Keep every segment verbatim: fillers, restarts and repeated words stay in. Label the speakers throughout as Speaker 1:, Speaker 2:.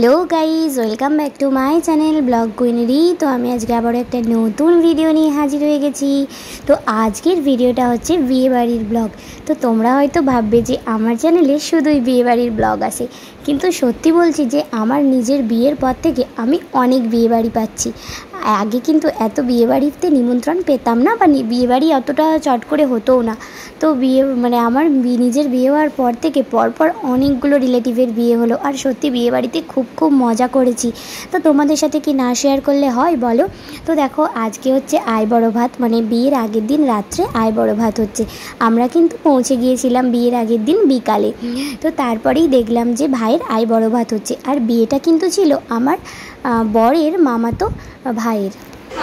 Speaker 1: Hello guys welcome back to my channel blog कुइनेरी। तो हमें आज के आबारो एक नतून भिडियो निये हाजिर हो गेছি। तो आजकेर भिडियोटा होच्छे बिये बाड़िर ब्लग। तो तोमरा होयतो भाबबे जे आमार चैनेले शुधुई बिये बाड़िर ब्लग आसे, किन्तु सत्यि बोलछि जे आमार निजेर बियेर पर थेके आमी अनेक बिये बाड़ी पाচ্ছি। आगे किन्तु एत बिये बाड़ीते निमंत्रण पेताम ना, बा बिये बाड़ी अतटा चट करे हतोও ना। तो बिये माने आमार निजेर बिये हওয়ার पर थेके परपर अनेकगुलो रिलेटिवेर बिये हलो और सत्यि बिये बाड़ीते खूब खूब मजा करेছি। तो तोमादेर साथे कि ना शेयर करले हय बोलो। तो देखो आजके होच्छे आय बड़ो भात, माने बियेर आगेर दिन रात्रे आय बड़ो भात होच्छे। आमरा किन्तु पौঁছে गिয়েছিলাম बियेर आगेर दिन बिकाले। तो तारपरेই देखलाम जे भाइयेर आय बड़ो भात होच्छे और बियेटा किन्तु छिलो आमार बरेर मामातो भाइयेर।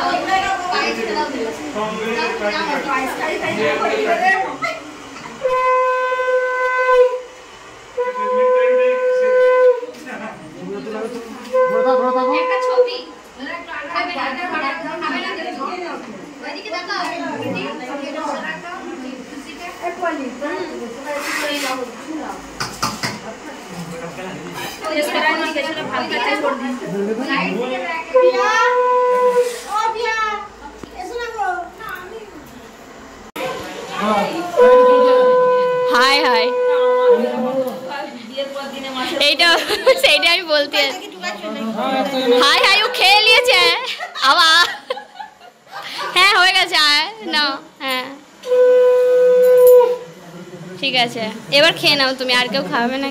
Speaker 1: हाय हाय এইটা সেইটা আমি বলতে হাই হাই ও খেয়ে নিয়েছে আবার হ্যাঁ হয়ে গেছে না হ্যাঁ ঠিক আছে এবার খেয়ে নাও তুমি, আর কেউ খাবে না?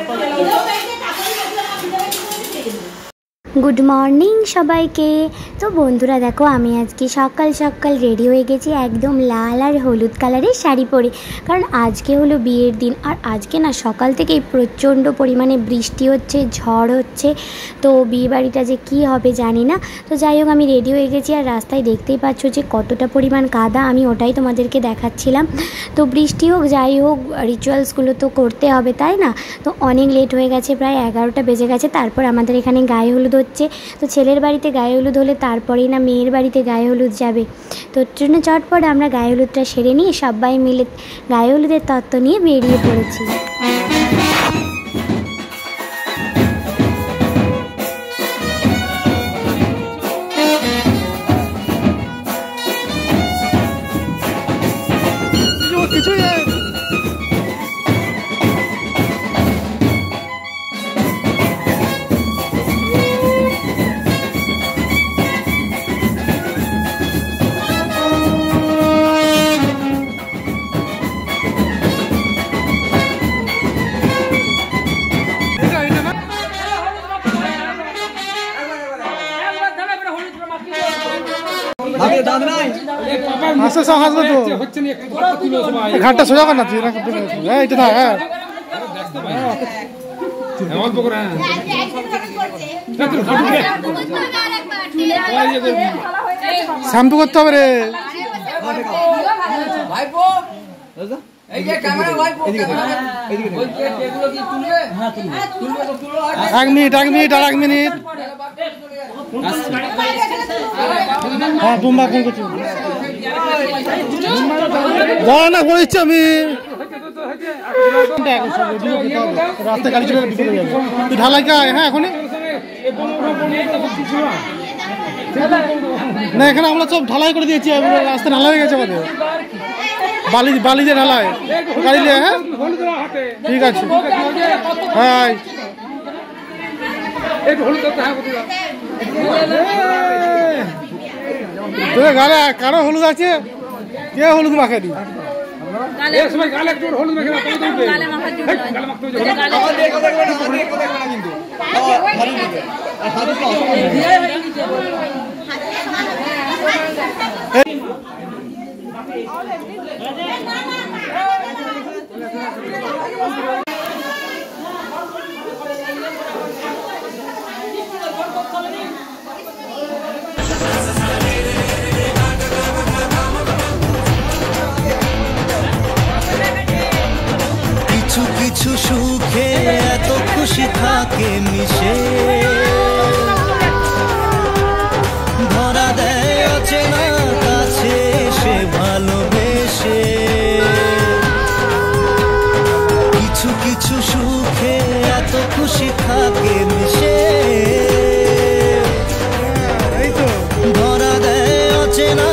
Speaker 1: गुड मर्निंग सबाइके। तो बंधुरा देखो आमी आज के सकाल सकाल रेडी हो गेছি एकदम लाल और हलुद कलर शाड़ी परे, कारण आज के हलो बियेर दिन और आज के ना सकाल थेके प्रचंड परिमाणे बृष्टि होच्छे, झड़ होच्छे। तो बिये बाड़ीटा जे कि होबे जानी ना। तो যাই হোক আমি रेडी हो गेছি और रास्ताय देखतेই पाচ্ছ যে কতটা পরিমাণ কাদা, আমি ওটাই তোমাদেরকে দেখাচ্ছিলাম। তো বৃষ্টি হোক যাই হোক রিচুয়ালসগুলো তো করতে হবে তাই না। তো অনেক লেট হয়ে গেছে, প্রায় এগারোটা বেজে গেছে। তারপর আমাদের এখানে গায়ে হলুদ হচ্ছে। তো ছেলের বাড়িতে গায়ে হলুদ হলে তারপরেই না মেয়ের বাড়িতে গায়ে হলুদ যাবে। তো জন্য চটপট আমরা গায়ে হলুদটা সেরে নিয়ে সবাই মিলে গায়ে হলুদের তত্ত্ব নিয়ে বেরিয়ে পড়েছি।
Speaker 2: ঘাটটা সোজা কর না তুই, এইটা না হ্যাঁ শ্যাম্পু করতে হবে রে। এক মিনিট এক মিনিট আর এক মিনিট হ্যাঁ তোমরা ফোন করছো বড় না করেছি আমি রাস্তা গাড়ি চলে তুই ঢালাই কা হ্যাঁ এখনই না, এখানে আমরা সব ঢালাই করে দিয়েছি, রাস্তা ঢালাই হয়ে গেছে আমাদের বালি বালি দিয়ে ঢালাই গাড়ি দিয়ে। হ্যাঁ ঠিক আছে হ্যাঁ তোদের গালে কারো হলুদ আছে, কে হলুদ মাখে দি
Speaker 3: কিছু কিছু সুখে এত খুশি থাকে মিশে, ধরা দেয় অচেনা কাছে সে ভালোবেসে। কিছু অচেনা